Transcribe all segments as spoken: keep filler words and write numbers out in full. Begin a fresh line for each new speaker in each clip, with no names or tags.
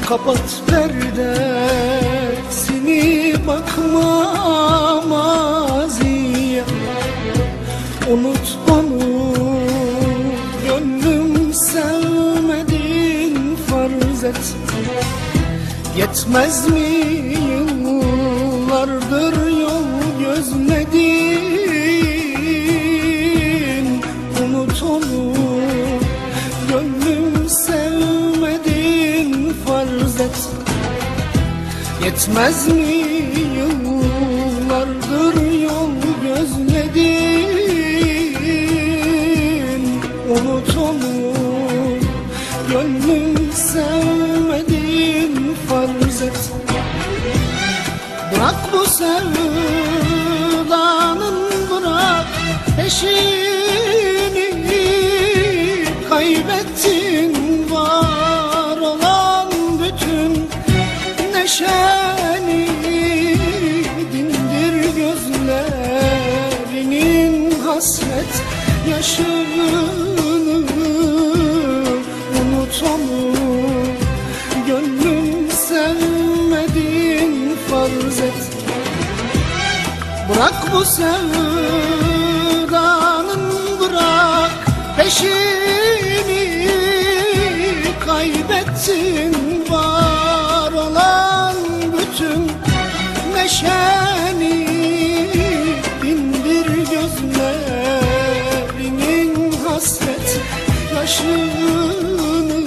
Kapat perdesini, bakma maziye. Unut onu, gönlüm sevmedin farz et. Yetmez mi yıllardır yol gözledin? Unut onu, gönlüm sevmedin farz et. Yetmez mi yıllardır yol gözledin? Unut onu, gönlüm sevmedin farz et. Bırak bu sevdanın, bırak peşini. Kaybettin var olan bütün neşeni. Dindir gözlerinin hasret yaşını. Unut onu, gönlüm sevmedin farz et. Bırak bu sevdanın, bırak peşini. Kaybettin var olan bütün neşeni. Bindir gözlerinin hasret yaşını.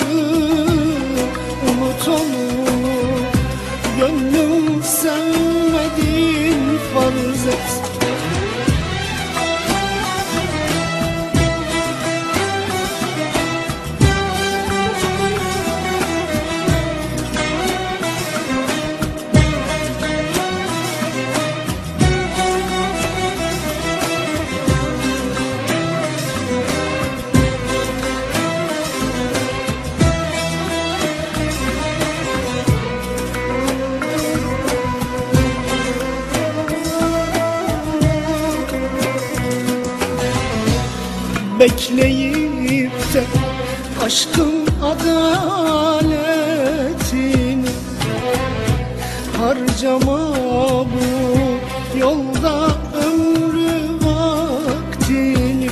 Unut onu, gönlüm sevmedin farz et. Bekleyip de aşkın adaletini harcama bu yolda ömrü vaktini.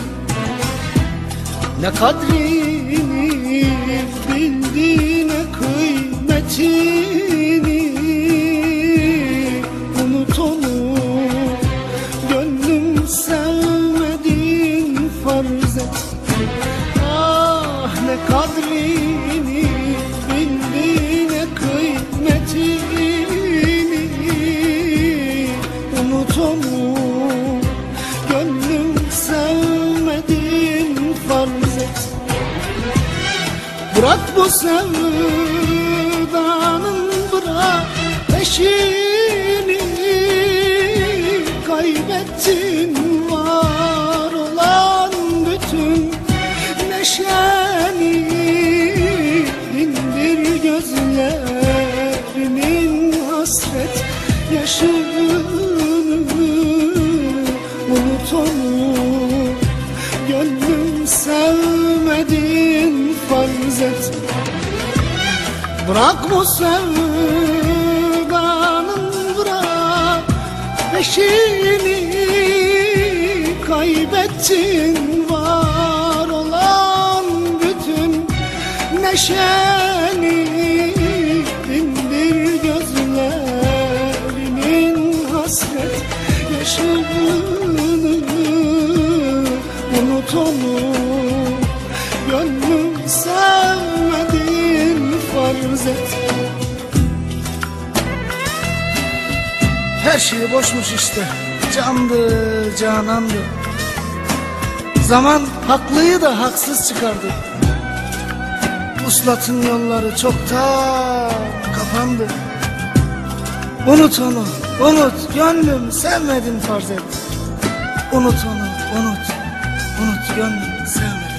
Ne kadrini bildi, ne kıymetini. Unut onu, gönlüm sevmedin farz et. Ah, ne kadrini bildi, ne kıymetini. Unut onu, gönlüm sevmedin farz et. Bırak bu sevdanın, bırak peşini. Kaybettin var olan bütün neşeni. Dindir gözlerinin hasret yaşını. Unut onu, gönlüm sevmedin farz et. Bırak bu sevdanın, bırak peşini. Kaybettin var olan bütün neşeni. Dindir gözlerinin hasret yaşını. Unut onu, gönlüm sevmedin farz et. Her şey boşmuş işte, candı, canandı. Zaman haklıyı da haksız çıkardı. Vuslatın yolları çoktan kapandı. Unut onu, unut, gönlüm sevmedin farz et. Unut onu, unut, unut, gönlüm sevmedin.